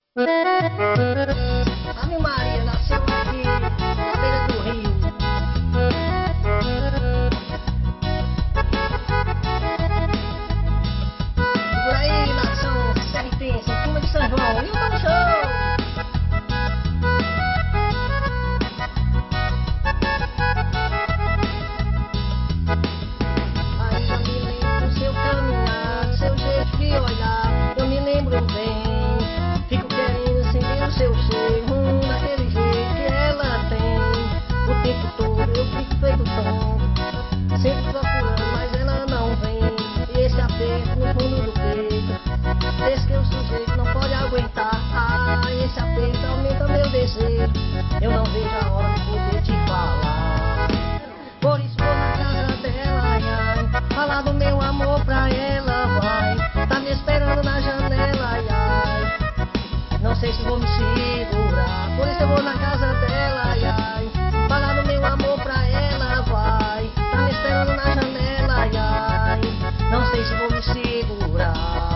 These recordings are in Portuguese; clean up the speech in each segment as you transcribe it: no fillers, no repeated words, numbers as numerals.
Ave Maria nasceu aqui na beira do rio. Por aí, nação serpense, em cima de São João. E o Tom Show! Ainda me lembro do seu caminhar, do seu jeito de olhar. Eu me lembro bem. Fico querendo sentir o seu cheiro, daquele jeito que ela tem. O tempo todo eu fico feito tonto, sempre procurando, mas ela não vem. E esse aperto no fundo do peito, desde que o sujeito não pode aguentar. Ah, esse aperto aumenta meu desejo. Eu não vejo a hora de poder te falar. Por isso vou na casa dela, ai, ai, falar do meu amor pra ela, vai. Tá me esperando na janela, ai, ai. Não sei se vou me segurar, por isso eu vou na casa dela, ai, ai. Falar do meu amor pra ela, vai. Tá me esperando na janela, ai, ai. Não sei se vou me segurar.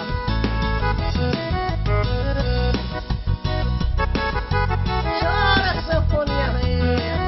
Chora, sanfoninha velha.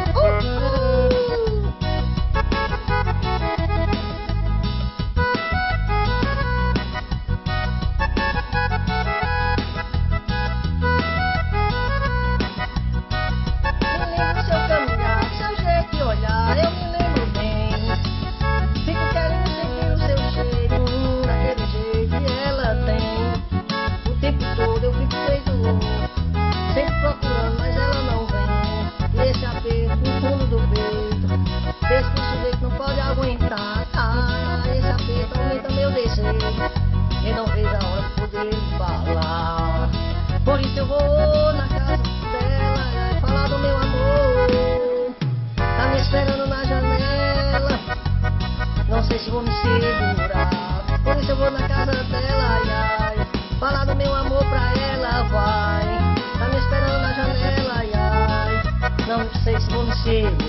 Me lembro do seu caminhar, do seu jeito de olhar, eu me lembro bem. Fico querendo sentir o seu cheiro, daquele jeito que ela tem. O tempo todo eu fico feito louco, sempre procurando, mas ela não vem. E esse aperto no fundo do peito, desde que o sujeito não pode aguentar. Ah, esse aperto aumenta meu desejo. Eu não vejo a hora de poder falar. Por isso eu vou na casa dela, falar do meu amor. Tá me esperando na janela, não sei se vou me segurar. Por isso eu vou na casa dela, ai, ai. Falar do meu amor pra ela, vai. Tá me esperando na janela, ai, ai. Não sei se vou me segurar.